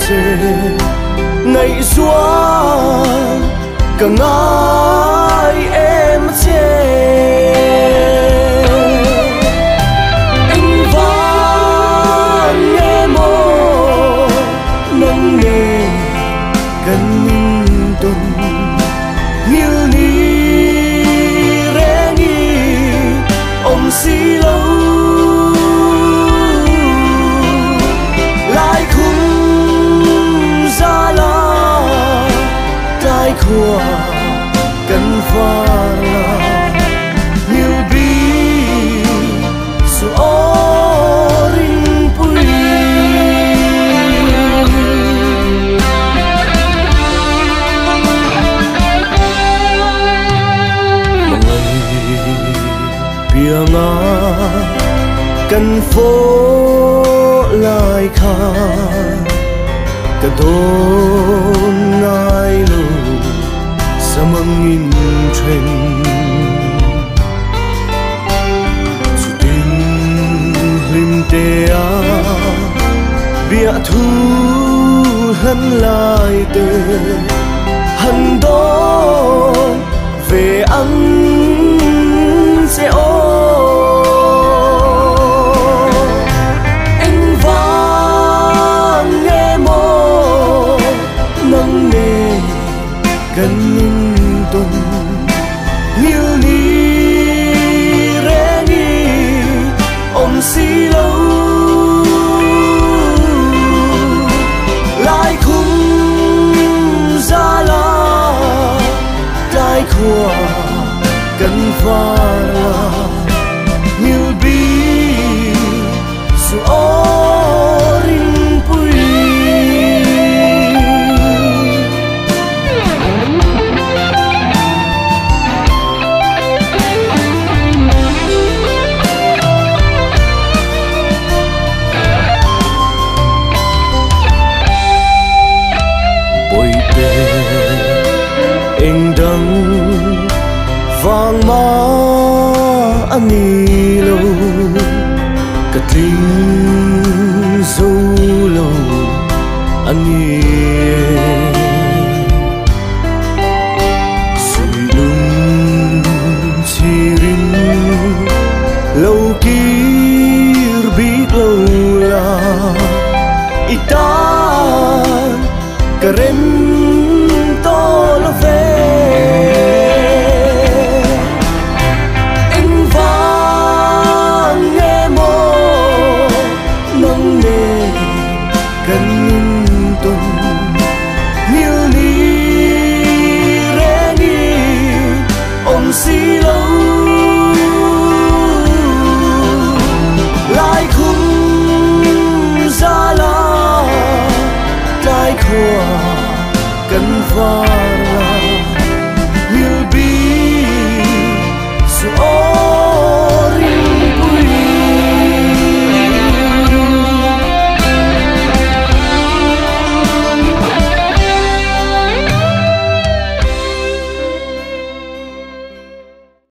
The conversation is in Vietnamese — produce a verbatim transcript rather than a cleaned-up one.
chê ngày xuân cả ngài em chê anh vang nghe mô nâng nề gần ninh tuần nghiêu ni rẽ ni ôm xí lâu lại khung ra la tai khua cần pha la nhiều bi su orin pui bianga cần phố lại kha cả đồn ngai lu samang in chen su tin lim te a bia thu hân lại te hân đó về ăn sẽ ô gần ninh tuần nghiêu ni rẽ ni ôm xí lâu lại khung ra la tai khua cần pha la nghiêu bi su orin pui anh đắng vang má ani lâu cất linh dâu lâu ani suy lung chi rin lâu kia biết lâu là itan keren to lo về anh vang nghe mô nâng nề gần ninh tuần nghiêu ni rẽ ni ôm xí lâu lại khung ra la tai khua cần pha